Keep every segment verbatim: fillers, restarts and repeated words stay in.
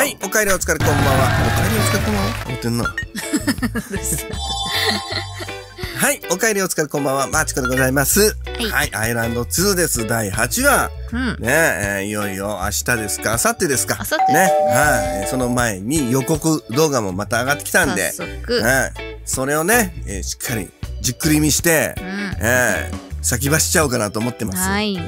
はい、おかえりお疲れこんばんは。おかえりお疲れこんばんは。言ってんな。はい、おかえりお疲れこんばんは。マチコでございます。はい、はい、アイランドツーです。だいはちわ。うん、ねえー、いよいよ明日ですか、明後日ですか。 明後日ね。はい、その前に予告動画もまた上がってきたんで、 早速ね、それをね、えー、しっかりじっくり見して、うん、えー、先走っちゃおうかなと思ってます。 はい。 うん。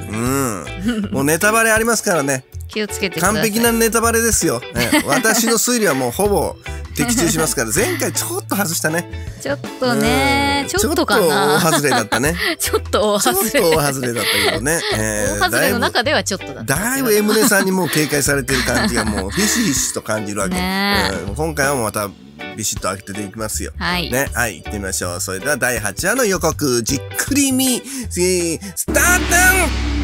もうネタバレありますからね。 気をつけてください。 完璧なネタバレですよ。ね、私の推理はもうほぼ的中しますから、前回ちょっと外したね。 ちょっとね、ちょっとかな。 ちょっと大外れだったね。 ちょっと大外れ。 ちょっと大外れだったけどね。 えー、大外れの中ではちょっとだった。 だいぶエムネさんにもう警戒されてる感じがもうひしひしと感じるわけ。ね、うん、今回はもうまたビシッと開けていきますよ。はい。ね、はい、行ってみましょう。それではだいはちわの予告、じっくり見、スタート。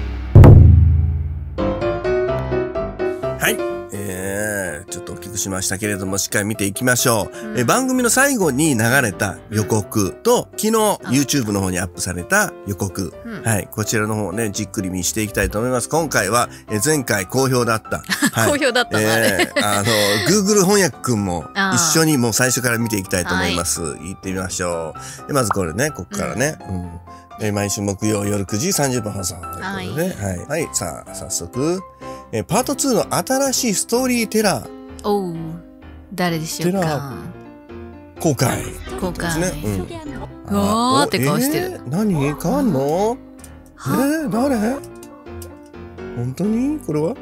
はい。えー、ちょっと大きくしましたけれども、しっかり見ていきましょう。うん、え番組の最後に流れた予告と、昨日 YouTube の方にアップされた予告。うん、はい。こちらの方をね、じっくり見していきたいと思います。今回は、え前回好評だった。 はい、好評だったの、 えー、あの、Google 翻訳くんも一緒にもう最初から見ていきたいと思います。はい、行ってみましょう。でまずこれね、ここからね。うんうんえ毎週木曜夜くじさんじゅっぷん放送。はい。はい。はい。さあ、早速。えパートツーの新しいストーリーテラー。 おう。誰でしょうか。テラー公開。 公開。 ね。うん。 わーって顔してる。 えー、何変わんのえー、誰本当にこれはん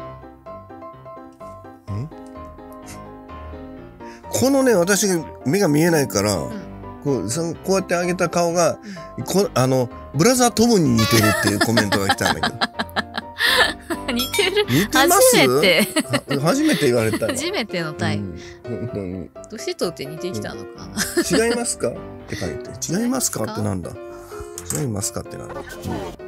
このね、私が目が見えないから、うんこう、そこうやって上げた顔が、うん、こあの、ブラザートムに似てるっていうコメントが来たんだけど。 似てる似てます初めて初めて言われた初めてのタイプ。 うん、本当に。 年取って似てきたのかな、うん、違いますかって書いて。違いますかってなんだ違いますかってなんだ、うん、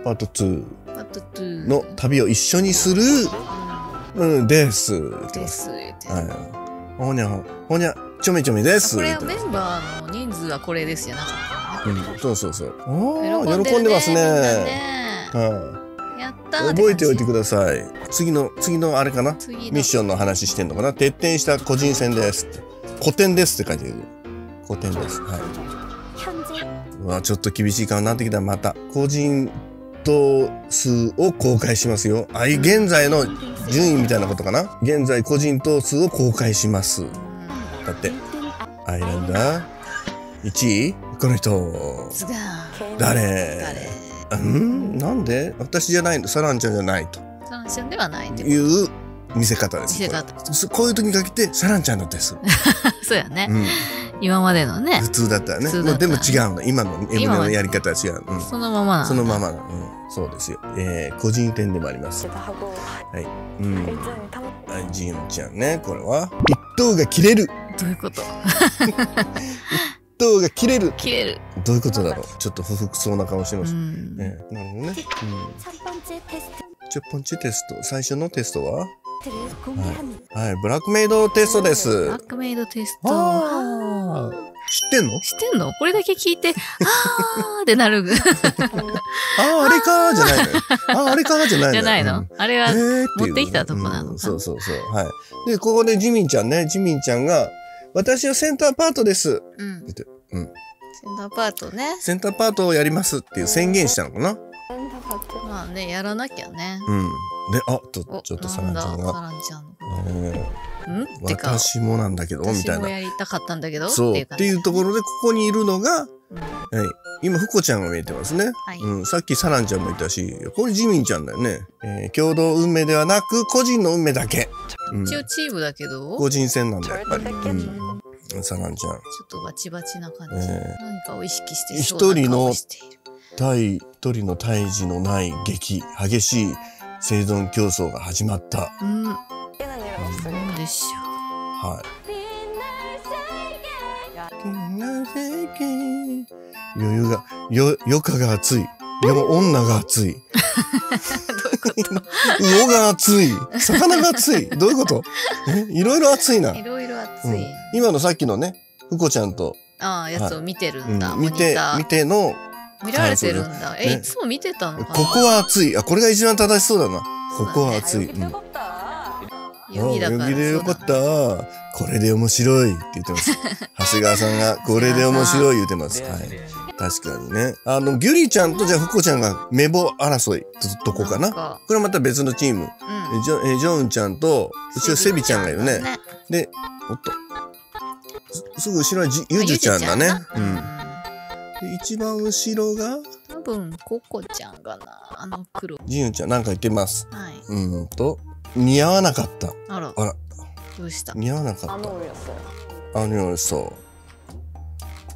パートツー。 パートツーの旅を一緒にする、うん、です。 です。はい。 ほにゃ、ほにゃ。ちょめちょめです。 これはメンバーの人数はこれですよな。 うん、そうそうそう。ああ、喜んでますね。はい。 やったー。 覚えておいてください。次の次のあれかな。ミッションの話してんのかな。徹底した個人戦です。古典ですって書いてる。古典です。はい。うわ、ちょっと厳しい顔になってきた。また個人と数を公開しますよ。あい現在の順位みたいなことかな。現在個人頭数を公開します。だってアイランダーいちいこの人誰うんなんで私じゃないのサランちゃんじゃないとサランちゃんではないという見せ方です。 見せ方こういう時にかけてサランちゃんのですそうやね、うん、今までのね普通だったらねでも違うの今のエムネのやり方は違う、うん、 そのままなそのままな、うん、そうですよ、えー、個人店でもありますはい、うん、ジンちゃんねこれは一頭が切れるどういうこと一頭が切れる切れるどういうことだろうちょっと不服そうな顔してます、うんえー、なるほどね、うん、じゅっぽんちテスト最初のテストははい、はい、ブラックメイドテストです。 ブラックメイドテスト。あ知ってんの？ 知ってんの？これだけ聞いて、あーってなる。 あーあれかーじゃないのよ。あーあれかーじゃないのよ。 じゃないの？うん、あれは持ってきたとこなのか、 うん。そうそうそう。はい。で、ここでジミンちゃんね、ジミンちゃんが、私はセンターパートです。うん。ってうん、 センターパートね。 センターパートをやりますっていう宣言したのかな？ まあね、やらなきゃね。 うん。で、あと、ちょっとサランちゃんが。 サランちゃん。 えー、ん私もなんだけど、みたいな。 私もやりたかったんだけど。 そう。っていうところで、ここにいるのが、うん、はい。今、フコちゃんが見えてますね。はい。うん。さっきサランちゃんもいたし、これジミンちゃんだよね。えー、共同運命ではなく、個人の運命だけ。 うん、一応チームだけど。 個人戦なんだ、やっぱり。うん。サランちゃん。ちょっとバチバチな感じ。えー、何かを意識して一人の対、一人の対峙のない激、激しい生存競争が始まった。うん。 なんでしょう。はい。余裕が、よ、余暇が熱い。でも女が熱い。 どういうこと魚が熱い。魚が熱い。どういうことえいろいろ熱いな。 いろいろ熱い、うん。 今のさっきのね、ふこちゃんと。 ああ、やつを見てるんだ。 うん、見て、見ての。 見られてるんだ。え、ね、いつも見てたのかな。 ここは熱い。あ、これが一番正しそうだな。ここは熱い。うん、 遊戯だから。 遊戯でよかった。これで面白いって言ってます。長谷川さんがこれで面白い言ってます。はい。確かにね。あの、ギュリちゃんとじゃあフコちゃんがメボ争いとこかな。これはまた別のチーム。うん、ジョジョンちゃんと、後ろセビちゃんがいるね。ねで、おっと。すぐ後ろはゆずちゃんだね。うん。で、一番後ろが多分、ココちゃんかな。あの黒。 ジユンちゃんなんか言ってます。 はい。 うんと、似合わなかった。 あら。 あら。 どうした似合わなかった。あのよそう。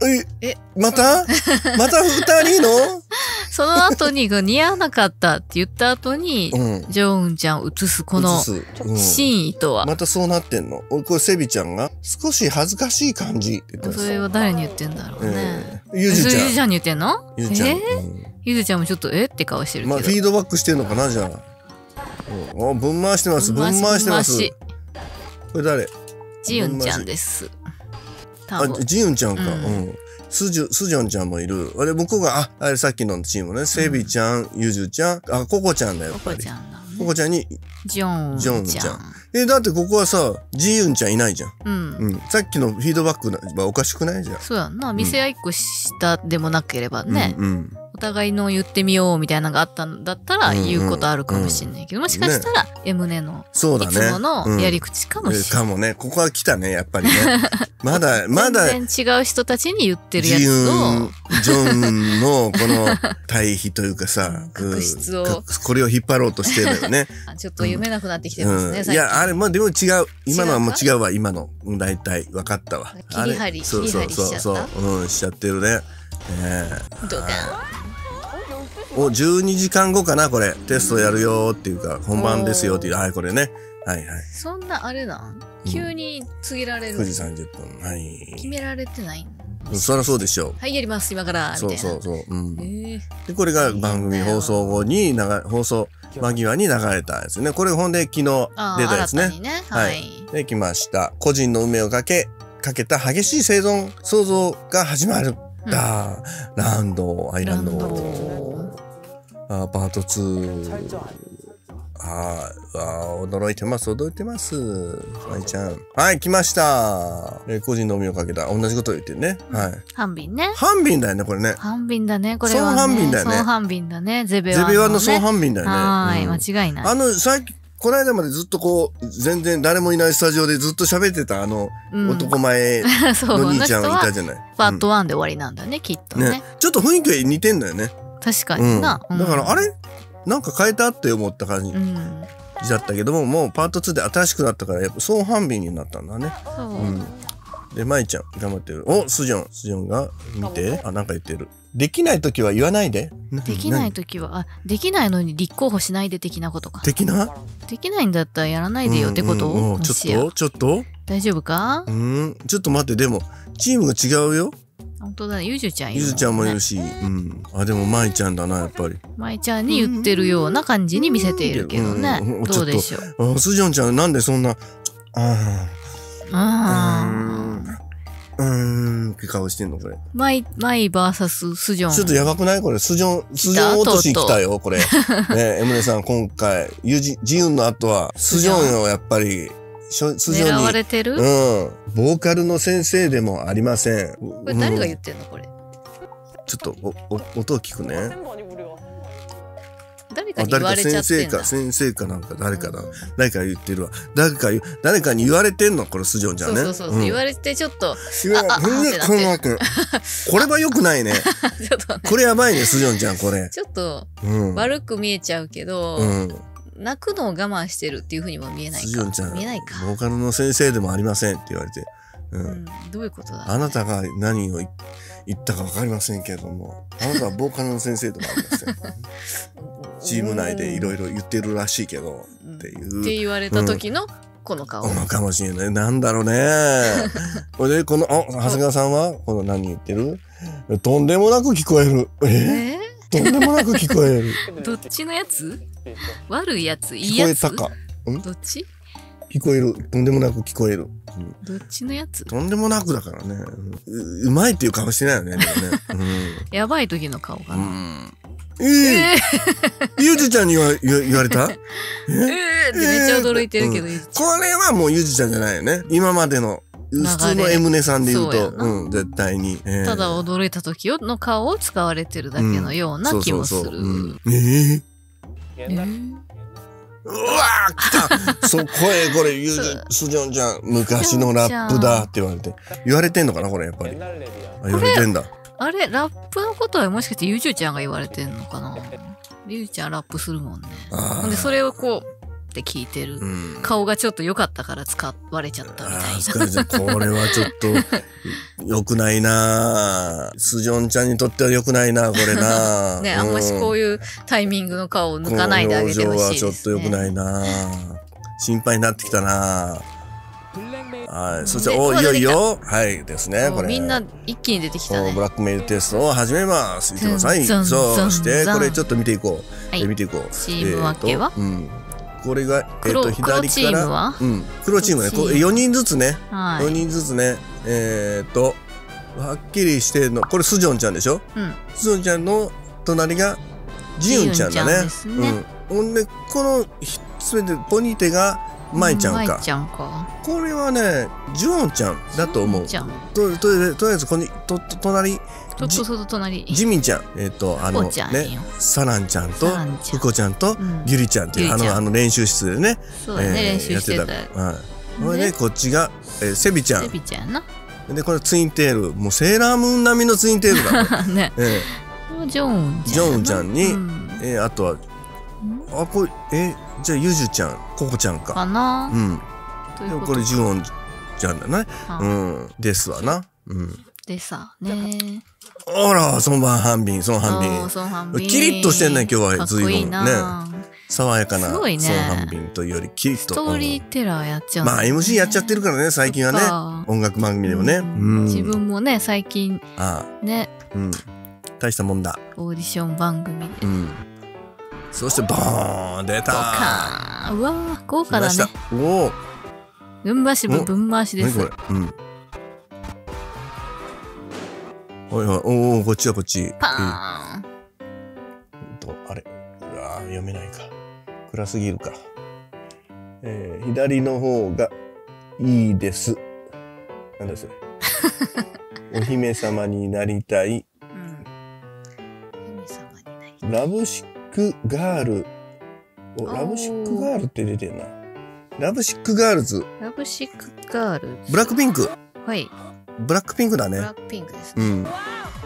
え、え、またまた二人のその後に似合わなかったって言った後に、うん、ジョンちゃんを映すこの真意とは、 うん、またそうなってんの。これセビちゃんが少し恥ずかしい感じって言ってます。 それは誰に言ってんだろうね。 えー、ゆずちゃん。 ゆずちゃんに言ってんの？ ゆずちゃん。えーうん、ゆずちゃんもちょっとえって顔してるけど。 まあフィードバックしてんのかなじゃあ。うん、ぶん回してます。ぶん回してます。これ誰？ ジユンちゃんです。 あ、ジユンちゃんか。うん。うんスジュ、スジョンちゃんもいる。あれ、向こうが、あ、あれさっきのチームね。セビちゃん、ユジュちゃん、あ、ココちゃんだよ。 ココちゃんだ、ね。 ココちゃんに、 ジョン。 ジョンちゃん。え、だってここはさ、ジユンちゃんいないじゃん。うん。うん。さっきのフィードバックはおかしくないじゃん。 そうやんな。店屋一個下でもなければね。うん。うん、お互いの言ってみようみたいなのがあったんだったら言うことあるかもしれないけど、もしかしたら、エムネの、そうだね。いつものやり口かもしれない。 かもね。ここは来たね、やっぱりね。まだ、まだ。 全然違う人たちに言ってるやつを。 ジョンのこの対比というかさ、 確執を。 これを引っ張ろうとしてるよね。 ちょっと読めなくなってきてますね、 いや、あれ、まあでも違う。今のはもう違うわ、今の。大体分かったわ。 切り張り、切り張りしちゃった。そうそうそう。うん、しちゃってるね。 ドカン。 お、じゅうにじかんごかな、これ。テストやるよっていうか、本番ですよっていう。はい、これね。はいはい。 そんなあれなん急に告げられる、 くじさんじゅっぷん。はい。 決められてないそりゃそうでしょう。 はい、やります、今から。 そうそうそう。うん。で、これが番組放送後に、放送間際に流れたやつね。これほんで昨日出たやつね。 ねはい。で、きました。個人の運命をかけ、かけた激しい生存創造が始まる。だ、うん、ランド、アイランド。あ、パートツー。はい。あ、驚いてます、驚いてます。まいちゃん。はい、来ました。えー、個人の海をかけた。同じこと言ってるね。はい。 ハンビンね。 ハンビンだよね、これね。 ハンビンだね、これは、ね。 ソンハンビンだよね。 ソンハンビンだね。ゼベワンの、ね。 ゼベワンのソンハンビンだよね。 はい、うん、間違いない。 あの、さっき、この間までずっとこう、全然誰もいないスタジオでずっと喋ってたあの、うん、男前の兄ちゃんいたじゃない。 パートワンで終わりなんだね、きっとね。ね、 ちょっと雰囲気が似てんだよね。 確かにな。 うん、だから、あれなんか変えたって思った感じ。うんだったけども、もうパートツーで新しくなったから、やっぱソンハンビンになったんだね。そう。うん。で、まいちゃん、頑張ってる。お、スジョン。スジョンが見て。あ、なんか言ってる。できないときは言わないで。 できないときは、あ、できないのに立候補しないで的なことか。 的なできないんだったらやらないでよってこと、 うんうん、ちょっとちょっと大丈夫かうん。ちょっと待って、でも、チームが違うよ。 本当だね、ゆずちゃんいる、 ね。ゆずちゃんもいるし、うん。あ、でも、まいちゃんだな、やっぱり。 まいちゃんに言ってるような感じに見せているけどね。うんうん、どうでしょう。 あ、スジョンちゃん、なんでそんな、ああ。ああ。うーん、って顔してんの、これ。 マイ、マイバーサススジョン。 ちょっとやばくないこれ、スジョン、スジョン落とし来たよ、これ。ね、エムネさん、今回、ユジ、ジユンの後は、スジョンよ、やっぱり。スジョンに。 狙われてる？ うん。ボーカルの先生でもありません。 これ誰が言ってんの、これ。 ちょっと、お、お、音を聞くね。 誰かに言われちゃってんだ。 先生か、先生かなんか誰かだ。うん、誰か言ってるわ。誰か言う、誰かに言われてんのこれ、スジョンじゃんね。 そうそうそう。うん、言われてちょっと。 いや、あ、あ、これは良くないね。ちょっとね。これやばいね、スジョンちゃん、これ。 ちょっと、悪く見えちゃうけど、うん泣くのを我慢してるっていうふうにも見えないか。スジョンちゃん、見えないか。 ボーカルの先生でもありませんって言われて。うんうん、どういうことだ、ね、 あなたが何を言ったかわかりませんけれども、あなたはボーカルの先生でもありません。チーム内でいろいろ言ってるらしいけど、っていう。 って言われた時のこの顔。 このかもしれない。なんだろうね。これで、この、あ、長谷川さんはこの何言ってるとんでもなく聞こえる。えー、えー、とんでもなく聞こえる。 どっちのやつ悪いやついいやつ聞こえたか。んどっち聞こえる。とんでもなく聞こえる。 うん、どっちのやつとんでもなくだからね。う, うまいっていう顔してないよね。でもねうん、 やばい時の顔かな。うんええゆずちゃんには言われた？ええってめっちゃ驚いてるけど、ゆずちゃん。 これはもうゆずちゃんじゃないよね。今までの。普通のエムネさんで言うと、うん、絶対に。 ただ驚いた時の顔を使われてるだけのような気もする。 ええうわー来たそう、声、これ、ゆず、すじょんちゃん、昔のラップだって言われて。言われてんのかなこれ、やっぱり。言われてんだ。 あれ、ラップのことはもしかしてゆずちゃんが言われてんのかなゆずちゃんラップするもんね。で、それをこう、って聞いてる、うん、顔がちょっと良かったから使われちゃったみたいな。 これはちょっと良くないなスジョンちゃんにとっては良くないなこれなね、うん、あんましこういうタイミングの顔を抜かないであげてほしいですね。 この表情はちょっと良くないな心配になってきたなはい、そしておいよいよはいですねこれみんな一気に出てきたね。 ブラックメールテストを始めます見てください。そうしてこれちょっと見ていこう、はい、見ていこう。 チーム分けは、 えーうんこれが、えっと、左から、うん、黒チームね、こよにんずつね、はい、よにんずつね、えー、っと、はっきりしてるの、これスジョンちゃんでしょ、うん、スジョンちゃんの隣がジユンちゃんだね。うん。ほんで、この、すべてポニーテがマイちゃんか。 マイちゃんか。 これはね、ジュオンちゃんだと思う。と、と、とりあえず、ここに、と、と、隣、 ちょっとその隣。 ジミンちゃん。えっと、あの、ね、サランちゃんと、フコちゃんと、ギュリちゃんっていう、あの、あの練習室でね。 そうね、練習してた。 はい。これで、こっちが、セビちゃん。 セビちゃんな。 で、これツインテール。もうセーラームーン並みのツインテールだね。 ジョーンちゃん。 ジョーンちゃんに、え、あとは、あ、これ、え、じゃあ、ユジュちゃん、ココちゃんか。 かな。 うん。これ、ジュオンちゃんだね。うん。ですわな。うん。 でさ、ね。 あら、ソンバンハンビン、ソンハンビン。キリッとしてんね、今日は随分ね。爽やかなソンハンビンというよりキリッと。 ストーリーテラーやっちゃう。 まあ エムシー やっちゃってるからね、最近はね。音楽番組でもね。 自分もね、最近。ね。 うん。大したもんだ。 オーディション番組で。 うん。そしてボーン出たー。うわー、豪華だね。 おお。 分回しも分回しです。 うん。おいおい、おお、こっちはこっち。 パーン。 と、あれ、うわ読めないか。暗すぎるか。えー、左の方がいいです。なんだそれ。お姫様になりたい。うん。お姫様になりたい。ラブシックガール。お、ラブシックガールって出てんな。ラブシックガールズ。 ラブシックガールズ。 ブラックピンク。 はい。 ブラックピンクだね。 ブラックピンクですね。うん。わ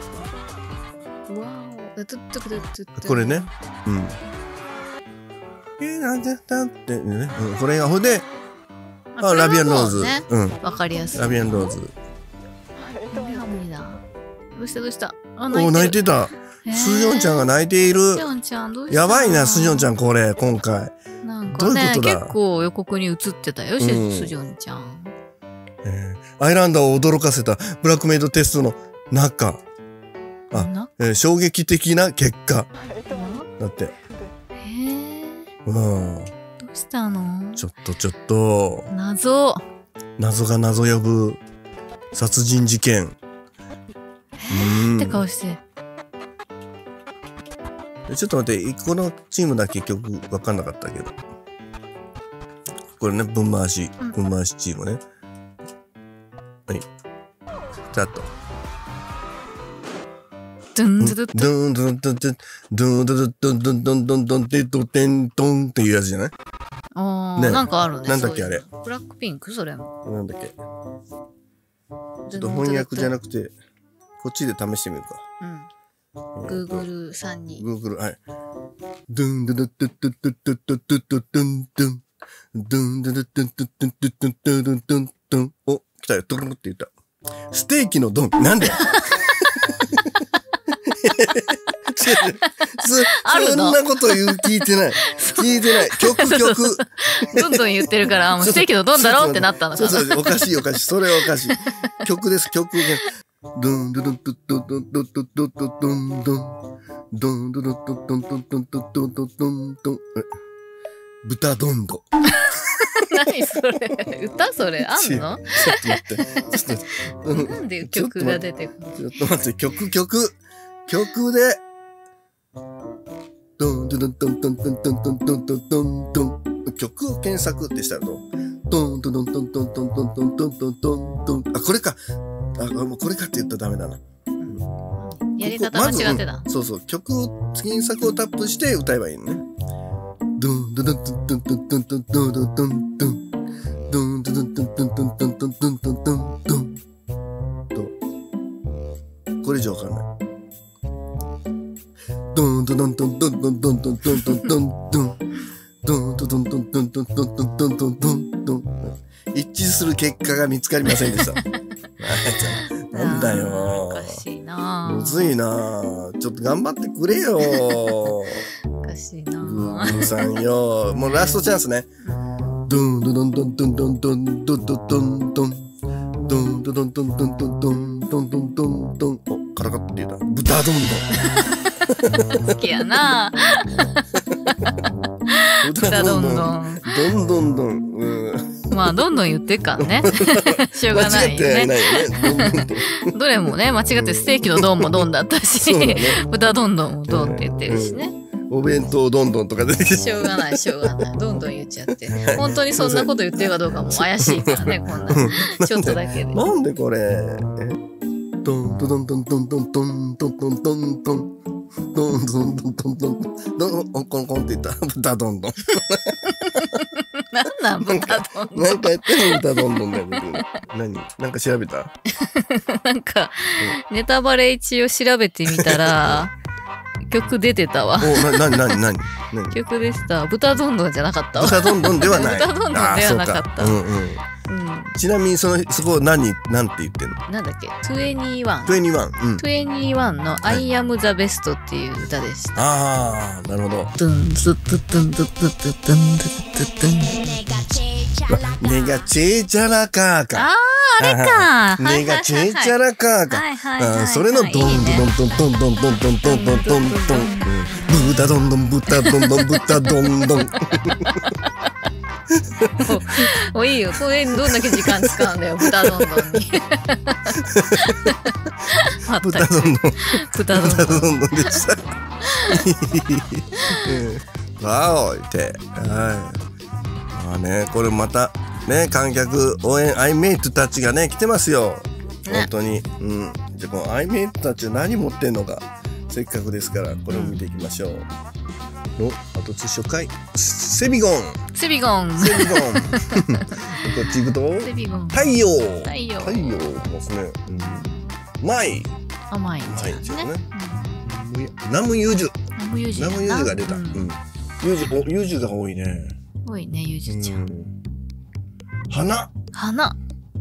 お。これね。うん。えー、なんでだってね。うん、これがほんで、あ、ラビアンローズ。 うん。わかりやすい。 ラビアンローズ。 これは無理だ。どうしたどうした。 あ、泣いてた。スジョンちゃんが泣いている。 スジョンちゃんどうした。 やばいな、スジョンちゃんこれ、今回。 なんかね、結構予告に映ってたよ、スジョンちゃん。 えー、アイランダーを驚かせたブラックメイドテストの中、あ、えー、衝撃的な結果だって。へえ。 うん。 どうしたの？ ちょっとちょっと。 謎。 謎が謎呼ぶ殺人事件。 うん。って顔して。 ちょっと待って、このチームだけ曲分かんなかったけど。これね、分回し、分回しチームね。はい。ざっと。 ドゥンドゥドゥドゥンドゥンドゥンドゥンドゥンドゥンドゥンドゥンドゥンドゥンドゥンデドテンドンっていうやつじゃない？ ああ、なんかあるね。 なんだっけあれ。 ブラックピンクそれも。 なんだっけ。ちょっと翻訳じゃなくて、こっちで試してみるか。 うん。Google さんに。 Google、はい。ドゥンドゥドゥドゥドゥドゥドゥドゥドゥドゥドゥンドゥン。ドゥンドゥドゥドゥドゥドゥドゥドゥドゥドゥドゥドゥン。お、来たよ。ドゥルルって言った。ステーキのドン。なんでそんなこと言う、聞いてない。聞いてない。曲、曲。 どんどん言ってるから、もうステーキのドンだろってなったのかな。 そうそう、おかしいおかしい。それはおかしい。曲です、曲が。ドンドゥドゥドゥドゥドゥドゥドゥドゥドゥドンドン。ドンドゥドゥドゥドゥドゥドゥドゥドゥドンドン。豚どんど。 何それ歌それあんの？ ちょっと待って。ちょっと待って。 なんで曲が出てくるの？ ちょっと待って、曲、曲。曲で。 ドンドンドンドンドンドンドンドンドンドンドンドン。曲を検索ってしたらどう？ドンドンドンドンドンドンドンドンドンドンドンドン。あ、これか。あ、もうこれかって言ったらダメだな。 やり方間違ってた。 そうそう。曲を、検索をタップして歌えばいいのね。ドンドンドンドンドンドンドンドンドンドンドンドン。ドンドンドンドンドンドンドンドンドンドンドンドン。これ以上わかんない。ドンドンドンドンドンドンドンドンドンドンドンドン。ドンドンドンドンドンドンドンドンドンドンドンドン。一致する結果が見つかりませんでした。なんだよ。 おかしいな。 むずいな。ちょっと頑張ってくれよ。 おかしいな。 グーグーさんよ。もうラストチャンスね。ドンドンドンドンドンドンドンドンドンドンドン。ドンドンドンドンドンドンドンドンドンドンドン。お、カラカって言うた。豚ドンドン。好きやな。 豚どんどん。どんどんどん。うん、 まあ、どんどん言ってっからね。しょうがないよね。間違ってないよね。どれもね、間違ってステーキのドンもドンだったし、ね、豚どんどんもドンって言ってるしね。 うん、お弁当どんどんとか出てきて。 しょうがない、しょうがない。どんどん言っちゃって。本当にそんなこと言ってるかどうかも怪しいからね、こんな。ちょっとだけで。 なんでこれ。えドンドンドンドンドンドンドンドンドンドン。ドンドンドンドンドンドン、コンコンって言った。豚どんどん。 なんなん豚どんどん。 なんかやってんの豚どんどんだよ。何なんか調べたなんか、ネタバレ一応調べてみたら、曲出てたわ。 お、な、な、な、な、な、 曲でした。豚どんどんじゃなかったわ。 豚どんどんではない。 豚どんどんではなかった。 うんうん。ちなみにそのそこ何なんて言ってんの？ なんだっけ？トゥエニーワン。 トゥエニーワン。うん。 トゥエニーワンの I am the best っていう歌でした。 ああ、なるほど。 ドンズドドンドドドドンドドドン。 ネガチェジャラカーカ。 ああ、あれか。 ネガチェジャラカーカ。 はいはい。 それのドンドンドンドンドンドンドンドンドンドンドン。豚どんどん豚どんどん豚どんどん。 もういいよ。それにどんだけ時間使うんだよ。豚どんどんに。 豚どんどん。 豚どんどん。 豚どんどんでした。わおいて。はい。まあね、これまたね、観客応援アイメイトたちがね来てますよ。本当に。うん。じゃあこのアイメイトたちは何持ってんのか。せっかくですからこれを見ていきましょう。の後初回セビゴンセビゴンセビゴンこっち行くとセビゴン太陽太陽太陽ですね。マイ甘いマイですね。ナムユージュナムユージュナムユージュが出た。ユージュユージュが多いね。 多いねユージュちゃん。 花花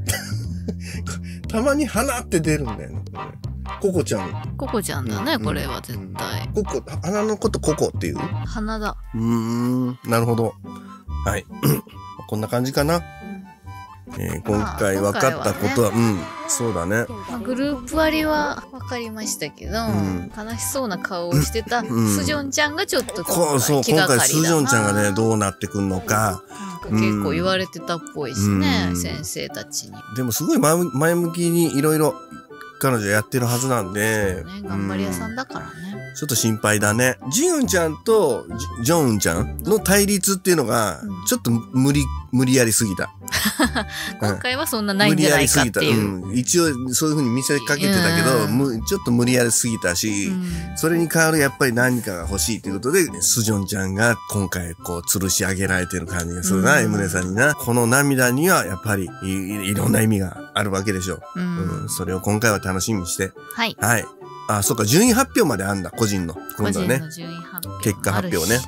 たまに花って出るんだよね。ココちゃん。 ココちゃんだね、これは絶対。 ココ、花のことココっていう？ 花だ。 うーん、なるほど。はい。こんな感じかな。えー、今回分かったことは、うん、そうだね。 まあ、グループ割りは分かりましたけど、うん、悲しそうな顔をしてたスジョンちゃんがちょっとそうそう、今回スジョンちゃんがね、どうなってくんのか。 結構言われてたっぽいしね、うん、先生たちに。 でもすごい前向きにいろいろ彼女やってるはずなんで、 ね、頑張り屋さんだからね、 うん、ちょっと心配だね。ジウンちゃんとジョンウンちゃんの対立っていうのがちょっと無理無理やりすぎた。 今回はそんなないんじゃないかっていう、 うん、一応そういう風に見せかけてたけど、うん、ちょっと無理やりすぎたし、うん、それに代わるやっぱり何かが欲しいということでスジョンちゃんが今回こう吊るし上げられてる感じがするな、うん、エムネさんにな。この涙にはやっぱり い, いろんな意味があるわけでしょう、うんうん、それを今回は楽しみにして、 はい、 はい、あ、そうか、順位発表まであんだ、個人の今度はね、結果発表ね。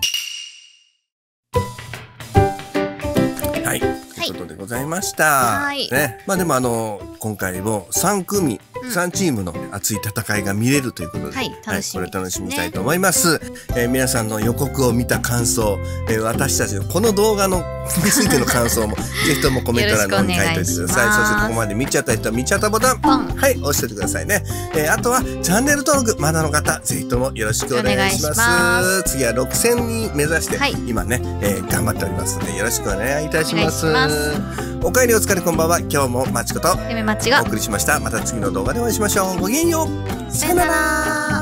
はい、ということでございました。はい。ね、まあでもあの今回もさんくみ、うん、さんチームの熱い戦いが見れるということで、 はい、楽しみですね。 はい、これ楽しみにしたいと思います。えー、皆さんの予告を見た感想、えー、私たちのこの動画のについての感想もぜひともコメント欄の方に書いておいてください。そしてここまで見ちゃった人は見ちゃったボタン、はい、押しておいてくださいね。えー、あとはチャンネル登録まだの方ぜひともよろしくお願いします。ます次はろくせんにん目指して、はい、今ね、えー、頑張っておりますのでよろしくお願いいたします。お願いします。おかえりお疲れこんばんは。今日もまちことゆめまちがお送りしました。また次の動画でお会いしましょう。ごきげんよう。 さよなら。